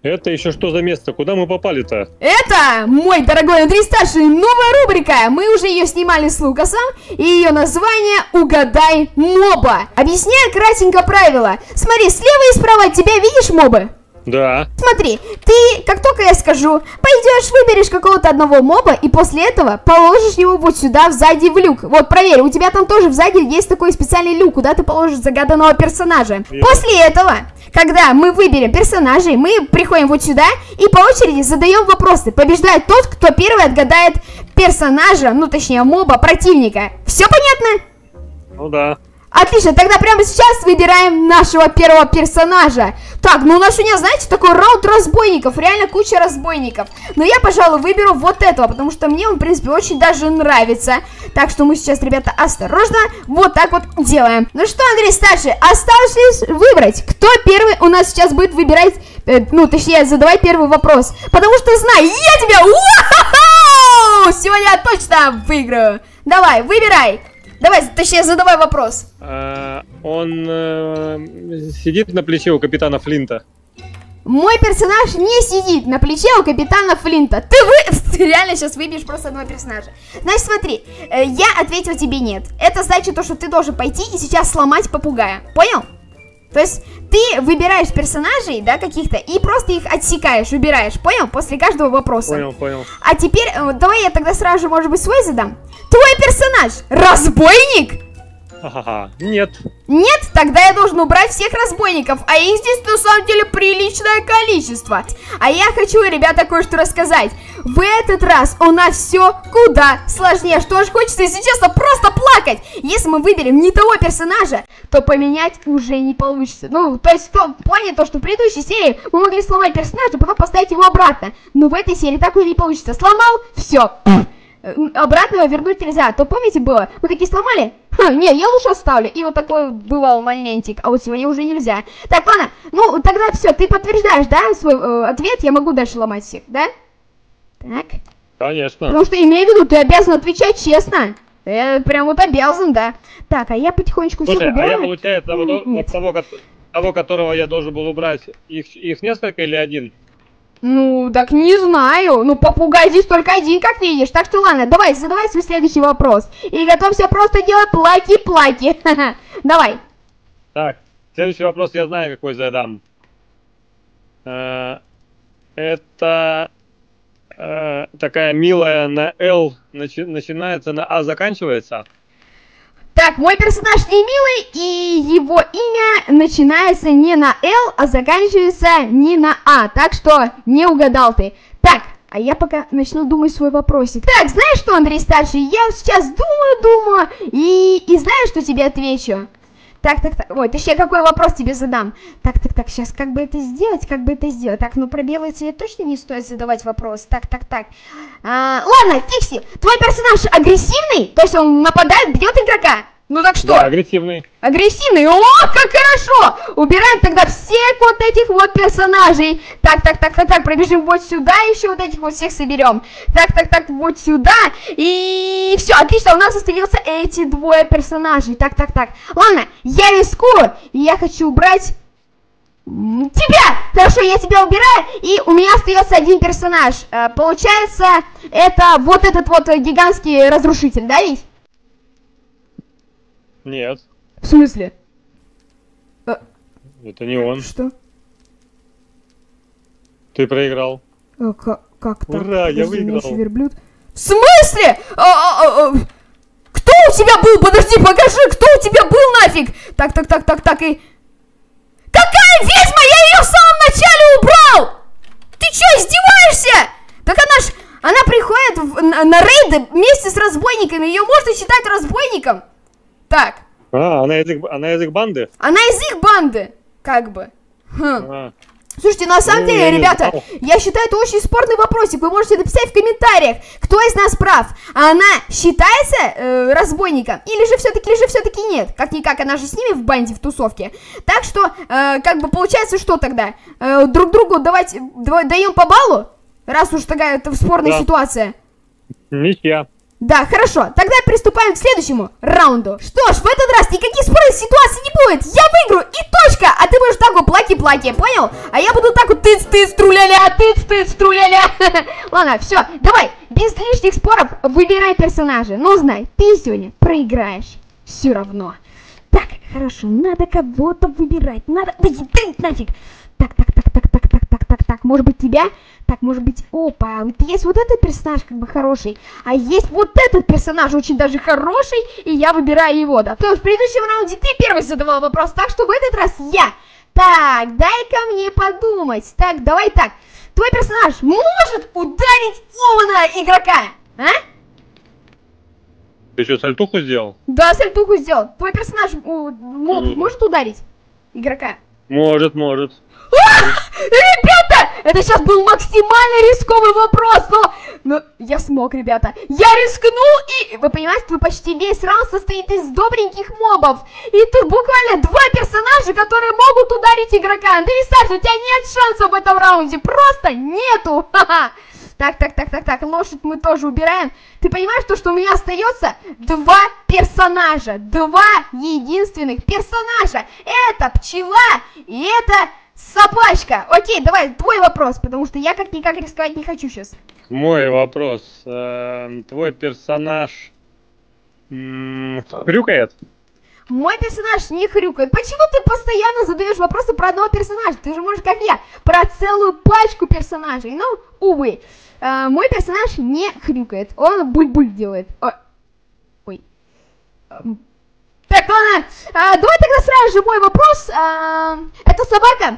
Это еще что за место? Куда мы попали-то? Это, мой дорогой Андрей Старший, новая рубрика. Мы уже ее снимали с Лукасом, и ее название «Угадай моба». Объясняю кратенько правила. Смотри, слева и справа от тебя видишь мобы? Да. Смотри, ты, как только я скажу, пойдешь, выберешь какого-то одного моба, и после этого положишь его вот сюда, сзади в люк. Вот, проверь, у тебя там тоже сзади есть такой специальный люк, куда ты положишь загаданного персонажа. После этого, когда мы выберем персонажей, мы приходим вот сюда и по очереди задаем вопросы. Побеждает тот, кто первый отгадает персонажа, ну точнее моба, противника. Все понятно? Ну да. Отлично, тогда прямо сейчас выбираем нашего первого персонажа. Так, ну у нас сегодня, знаете, такой раунд разбойников, реально куча разбойников. Но я, пожалуй, выберу вот этого, потому что мне он, в принципе, очень даже нравится. Так что мы сейчас, ребята, осторожно, вот так вот делаем. Ну что, Андрей Старший, осталось лишь выбрать, кто первый у нас сейчас будет выбирать, ну, точнее, задавать первый вопрос. Потому что, знаю, я тебя, сегодня я точно выиграю. Давай, выбирай. Давай, точнее, задавай вопрос. Он сидит на плече у капитана Флинта. Мой персонаж не сидит на плече у капитана Флинта. Ты реально сейчас выбьешь просто одного персонажа. Значит, смотри, я ответил тебе нет. Это значит то, что ты должен пойти и сейчас сломать попугая. Понял? То есть ты выбираешь персонажей, да, каких-то, и просто их отсекаешь, выбираешь, понял? После каждого вопроса. Понял, понял. А теперь, давай я тогда сразу же, может быть, свой задам. Твой персонаж разбойник? Ха-ха-ха, нет. Нет? Тогда я должен убрать всех разбойников, а их здесь на самом деле приличное количество. А я хочу, ребята, кое-что рассказать. В этот раз у нас все куда сложнее, что аж хочется, если честно, просто плакать. Если мы выберем не того персонажа, то поменять уже не получится. Ну, то есть в том плане, то, что в предыдущей серии мы могли сломать персонажа, потом поставить его обратно. Но в этой серии так уже не получится. Сломал, все. Обратно его вернуть нельзя. То помните было? Мы такие сломали? Не, я лучше оставлю. И вот такой бывал моментик. А вот сегодня уже нельзя. Так, ладно. Ну, тогда все. Ты подтверждаешь, да, свой ответ? Я могу дальше ломать всех, да? Так. Конечно. Потому что, имею в виду, ты обязан отвечать честно. Я прям вот обязан, да. Так, а я потихонечку все выбираю. А я, получается, вот того, которого я должен был убрать, их несколько или один? Ну, так не знаю. Ну, попугай здесь только один, как видишь. Так что ладно, давай, задавай свой следующий вопрос. И готовься просто делать плаки-плаки. Давай. Так, следующий вопрос я знаю, какой задам. Это такая милая на Л, начинается на А, заканчивается. Так, мой персонаж не милый, и его имя начинается не на Л, а заканчивается не на А. Так что не угадал ты. Так, а я пока начну думать свой вопросик. Так, знаешь что, Андрей Старший, я сейчас думаю, и знаешь, что тебе отвечу? Так, ой, точнее, какой вопрос тебе задам? Так, сейчас, как бы это сделать, Так, ну про белый цвет точно не стоит задавать вопрос. Так. Ладно, Фикси, твой персонаж агрессивный? То есть он нападает, бьет игрока? Ну так что? Да, агрессивный. Агрессивный? О, как хорошо! Убираем тогда всех вот этих вот персонажей. Так, пробежим вот сюда, еще вот этих вот всех соберем. Так, вот сюда. И все, отлично, у нас остаются эти двое персонажей. Так. Ладно, я рискую, и я хочу убрать тебя! Хорошо, я тебя убираю, и у меня остается один персонаж. Получается, это вот этот вот гигантский разрушитель, да, ведь? Нет. В смысле? Это не он. Что? Ты проиграл. Как так? Ура, я выиграл. Верблюд. В смысле? Кто у тебя был? Подожди, покажи, кто у тебя был нафиг? Так, и... Какая ведьма? Я ее в самом начале убрал! Ты что, издеваешься? Так она приходит на рейды вместе с разбойниками, ее можно считать разбойником. Так. Она из их банды? Она из их банды, как бы. Слушайте, на самом деле, ребята, я считаю, это очень спорный вопросик. Вы можете написать в комментариях, кто из нас прав. Она считается разбойником или же все-таки нет? Как-никак, она же с ними в банде, в тусовке. Так что, как бы, получается, что тогда? Друг другу даем по баллу? Раз уж такая спорная ситуация. Ничья. Да, хорошо. Тогда приступаем к следующему раунду. Что ж, в этот раз никаких спорных ситуаций не будет. Я выиграю и точка. А ты будешь так вот плаки-плаки, понял? А я буду так вот тыц-тыц, труля-ля, тыц-тыц, труля-ля. Ладно, все, давай, без лишних споров выбирай персонажа. Но знай, ты сегодня проиграешь. Все равно. Так, хорошо, надо кого-то выбирать. Надо... Да иди нафиг. Так, может быть тебя? Так, может быть, опа, вот есть вот этот персонаж как бы хороший, а есть вот этот персонаж очень даже хороший, и я выбираю его, да. То есть в предыдущем раунде ты первый задавал вопрос, так что в этот раз я. Так, дай-ка мне подумать. Так, давай так. Твой персонаж может ударить умного игрока, а? Ты что, сальтуху сделал? Да, сальтуху сделал. Твой персонаж может ударить игрока? Может. Ребята, это сейчас был максимально рисковый вопрос, но я смог, ребята. Я рискнул, и вы понимаете, вы почти весь раунд состоит из добреньких мобов. И тут буквально два персонажа, которые могут ударить игрока. Андрей Старший, у тебя нет шансов в этом раунде, просто нету. Так, лошадь мы тоже убираем. Ты понимаешь, то, что у меня остается два персонажа, два единственных персонажа. Это пчела и это собачка. Окей, давай, твой вопрос, потому что я как-никак рисковать не хочу сейчас. Мой вопрос. Твой персонаж хрюкает? Мой персонаж не хрюкает. Почему ты постоянно задаешь вопросы про одного персонажа? Ты же можешь, как я, про целую пачку персонажей. Ну, увы. Мой персонаж не хрюкает. Он буль-буль делает. Ой. Так, ладно. Давай тогда сразу же мой вопрос. Это собака?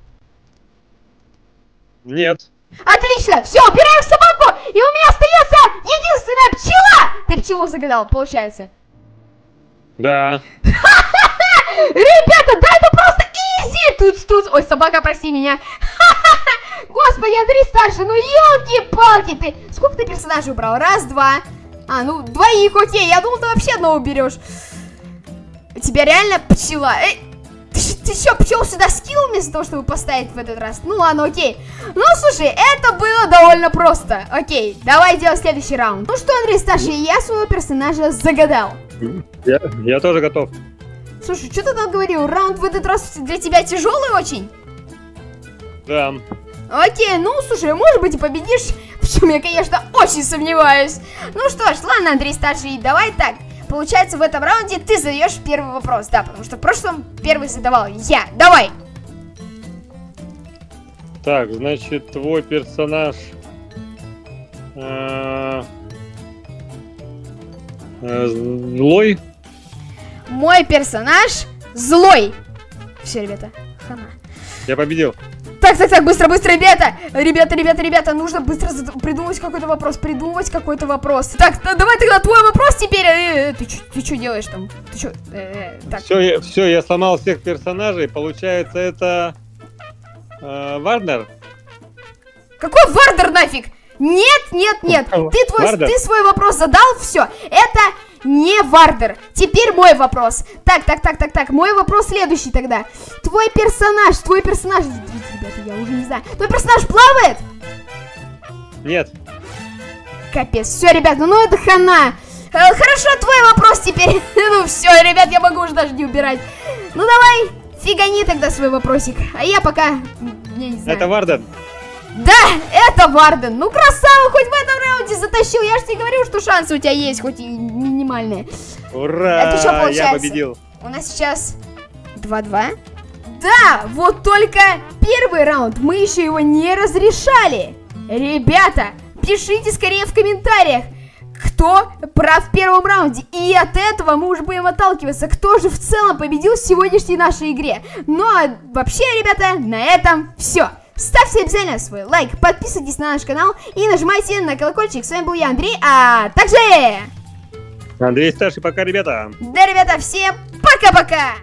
Нет. Отлично. Все, убираем собаку. И у меня остается единственная пчела. Ты пчелу загадал, получается. Да. Ребята, да это просто изи! Тут. Ой, собака, прости меня. Господи, Андрей Старший, ну елки-палки ты. Сколько ты персонажей убрал? Раз, два. Ну, двоих, окей. Я думал, ты вообще одного берешь. У тебя реально пчела. Ты что, пчел сюда скинул вместо того, чтобы поставить в этот раз? Ну ладно, окей. Ну, слушай, это было довольно просто. Окей, давай делать следующий раунд. Ну что, Андрей Старший, я своего персонажа загадал. Я тоже готов. Слушай, что ты там говорил? Раунд в этот раз для тебя тяжелый очень? Да. Окей, ну, слушай, может быть и победишь, в чем я, конечно, очень сомневаюсь. Ну что ж, ладно, Андрей Старший, давай так. Получается, в этом раунде ты задаешь первый вопрос, да, потому что в прошлом первый задавал я. Давай. Так, значит, твой персонаж злой? Мой персонаж злой. Все, ребята, хана. Я победил. Так, быстро, ребята, нужно быстро придумать какой-то вопрос, Так, давай тогда твой вопрос теперь. Ты что делаешь там? Ты что? Так. Все, я сломал всех персонажей. Получается, это Варнер? Какой Вардер нафиг? Нет. Ты свой вопрос задал, все. Это не Вардер. Теперь мой вопрос. Так, мой вопрос следующий тогда. Твой персонаж. Ребята, я уже не знаю. Твой персонаж плавает? Нет. Капец, все, ребята, ну это хана. Хорошо, твой вопрос теперь. Ну все, ребят, я могу уже даже не убирать. Ну давай, фигани тогда свой вопросик. А я пока, я не знаю. Это Варден. Да, это Варден. Ну красава, хоть в этом раунде затащил. Я же тебе говорил, что шансы у тебя есть, хоть и минимальные. Ура, это что получается? Я победил. У нас сейчас 2-2. Да, вот только первый раунд, мы еще его не разрешали. Ребята, пишите скорее в комментариях, кто прав в первом раунде. И от этого мы уже будем отталкиваться, кто же в целом победил в сегодняшней нашей игре. Ну а вообще, ребята, на этом все. Ставьте обязательно свой лайк, подписывайтесь на наш канал и нажимайте на колокольчик. С вами был я, Андрей, а также... Андрей Старший, пока, ребята. Да, ребята, всем пока-пока.